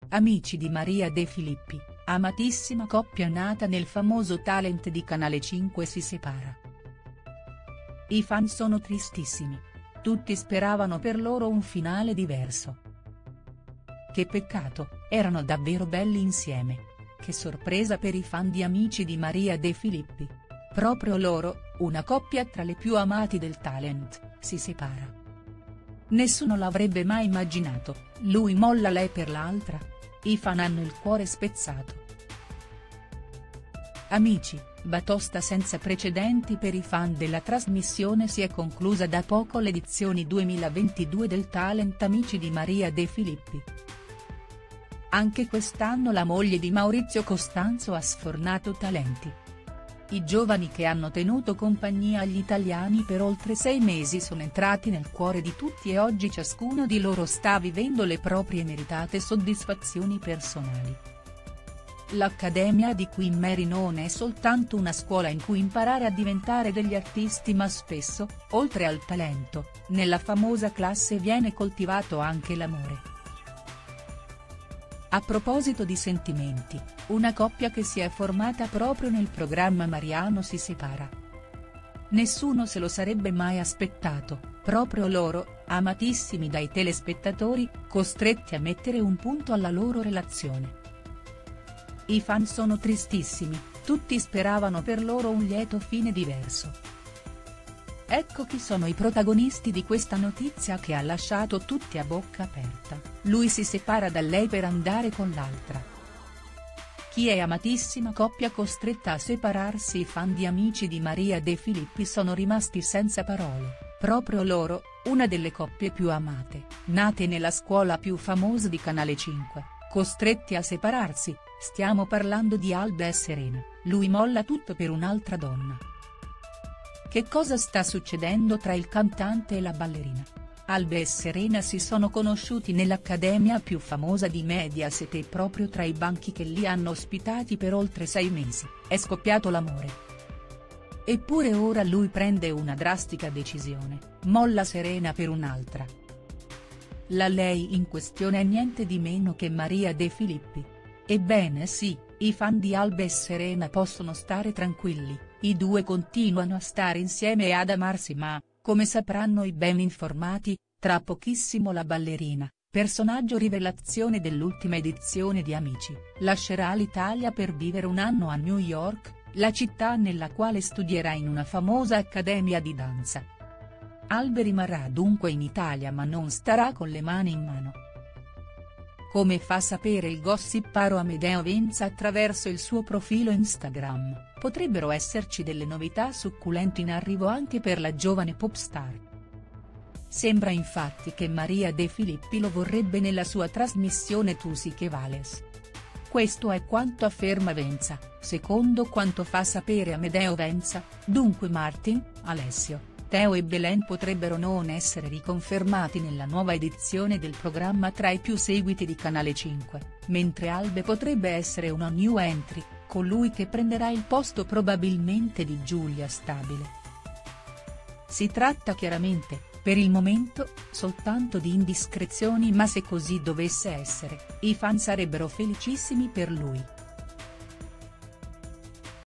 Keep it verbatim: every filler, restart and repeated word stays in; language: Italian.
Amici di Maria De Filippi, amatissima coppia nata nel famoso talent di Canale cinque si separa. I fan sono tristissimi. Tutti speravano per loro un finale diverso. Che peccato, erano davvero belli insieme. Che sorpresa per i fan di Amici di Maria De Filippi. Proprio loro, una coppia tra le più amati del talent, si separa. Nessuno l'avrebbe mai immaginato, lui molla lei per l'altra. I fan hanno il cuore spezzato. Amici, batosta senza precedenti per i fan della trasmissione. Si è conclusa da poco l'edizione duemilaventidue del talent Amici di Maria De Filippi. Anche quest'anno la moglie di Maurizio Costanzo ha sfornato talenti. I giovani che hanno tenuto compagnia agli italiani per oltre sei mesi sono entrati nel cuore di tutti e oggi ciascuno di loro sta vivendo le proprie meritate soddisfazioni personali. L'Accademia di Queen Mary non è soltanto una scuola in cui imparare a diventare degli artisti, ma spesso, oltre al talento, nella famosa classe viene coltivato anche l'amore. A proposito di sentimenti, una coppia che si è formata proprio nel programma Mariano si separa. Nessuno se lo sarebbe mai aspettato, proprio loro, amatissimi dai telespettatori, costretti a mettere un punto alla loro relazione. I fan sono tristissimi, tutti speravano per loro un lieto fine diverso. Ecco chi sono i protagonisti di questa notizia che ha lasciato tutti a bocca aperta: lui si separa da lei per andare con l'altra. Chi è amatissima coppia costretta a separarsi? I fan di Amici di Maria De Filippi sono rimasti senza parole, proprio loro, una delle coppie più amate, nate nella scuola più famosa di Canale cinque, costretti a separarsi. Stiamo parlando di Alba e Serena, lui molla tutto per un'altra donna. Che cosa sta succedendo tra il cantante e la ballerina? Alba e Serena si sono conosciuti nell'accademia più famosa di Mediaset e proprio tra i banchi che li hanno ospitati per oltre sei mesi, è scoppiato l'amore. Eppure ora lui prende una drastica decisione, molla Serena per un'altra. La lei in questione è niente di meno che Maria De Filippi. Ebbene sì, i fan di Alba e Serena possono stare tranquilli, i due continuano a stare insieme e ad amarsi, ma, come sapranno i ben informati, tra pochissimo la ballerina, personaggio rivelazione dell'ultima edizione di Amici, lascerà l'Italia per vivere un anno a New York, la città nella quale studierà in una famosa accademia di danza. Alba rimarrà dunque in Italia ma non starà con le mani in mano. Come fa sapere il gossiparo Amedeo Venza attraverso il suo profilo Instagram, potrebbero esserci delle novità succulente in arrivo anche per la giovane popstar. Sembra infatti che Maria De Filippi lo vorrebbe nella sua trasmissione Tu sì che vales. Questo è quanto afferma Venza, secondo quanto fa sapere Amedeo Venza, dunque Martin, Alessio, Teo e Belen potrebbero non essere riconfermati nella nuova edizione del programma tra i più seguiti di Canale cinque, mentre Alba potrebbe essere una new entry, colui che prenderà il posto probabilmente di Giulia Stabile. Si tratta chiaramente, per il momento, soltanto di indiscrezioni, ma se così dovesse essere, i fan sarebbero felicissimi per lui.